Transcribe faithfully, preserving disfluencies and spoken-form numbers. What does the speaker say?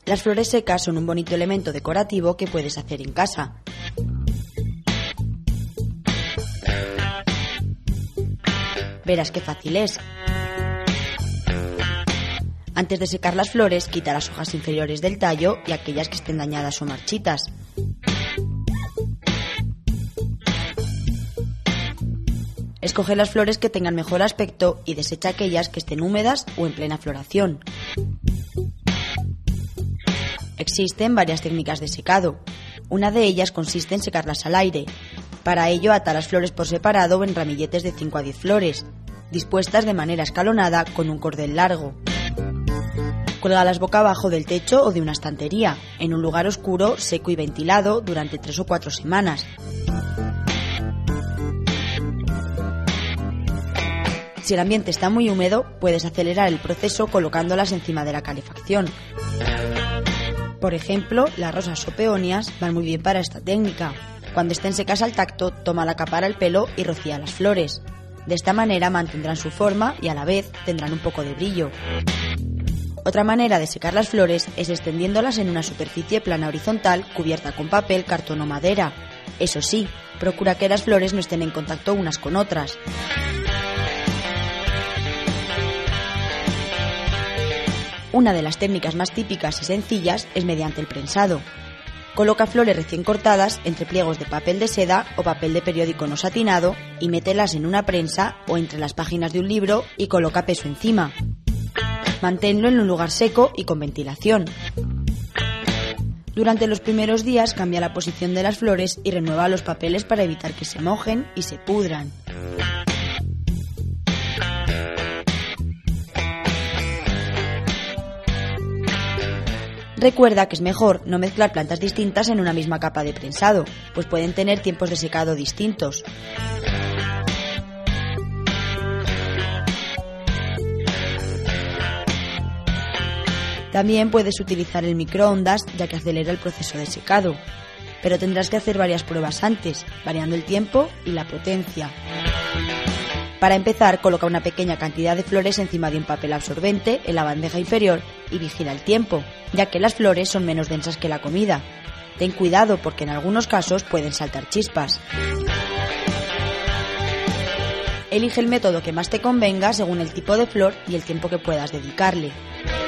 Las flores secas son un bonito elemento decorativo que puedes hacer en casa. Verás qué fácil es. Antes de secar las flores, quita las hojas inferiores del tallo y aquellas que estén dañadas o marchitas. Escoge las flores que tengan mejor aspecto y desecha aquellas que estén húmedas o en plena floración. Existen varias técnicas de secado. Una de ellas consiste en secarlas al aire. Para ello, ata las flores por separado en ramilletes de cinco a diez flores, dispuestas de manera escalonada con un cordel largo. Cuélgalas boca abajo del techo o de una estantería, en un lugar oscuro, seco y ventilado durante tres o cuatro semanas. Si el ambiente está muy húmedo, puedes acelerar el proceso colocándolas encima de la calefacción. Por ejemplo, las rosas o peonias van muy bien para esta técnica. Cuando estén secas al tacto, toma la capa al pelo y rocía las flores. De esta manera mantendrán su forma y a la vez tendrán un poco de brillo. Otra manera de secar las flores es extendiéndolas en una superficie plana horizontal cubierta con papel, cartón o madera. Eso sí, procura que las flores no estén en contacto unas con otras. Una de las técnicas más típicas y sencillas es mediante el prensado. Coloca flores recién cortadas entre pliegos de papel de seda o papel de periódico no satinado y mételas en una prensa o entre las páginas de un libro y coloca peso encima. Manténlo en un lugar seco y con ventilación. Durante los primeros días cambia la posición de las flores y renueva los papeles para evitar que se mojen y se pudran. Recuerda que es mejor no mezclar plantas distintas en una misma capa de prensado, pues pueden tener tiempos de secado distintos. También puedes utilizar el microondas, ya que acelera el proceso de secado, pero tendrás que hacer varias pruebas antes, variando el tiempo y la potencia. Para empezar, coloca una pequeña cantidad de flores encima de un papel absorbente en la bandeja inferior y vigila el tiempo, ya que las flores son menos densas que la comida. Ten cuidado porque en algunos casos pueden saltar chispas. Elige el método que más te convenga según el tipo de flor y el tiempo que puedas dedicarle.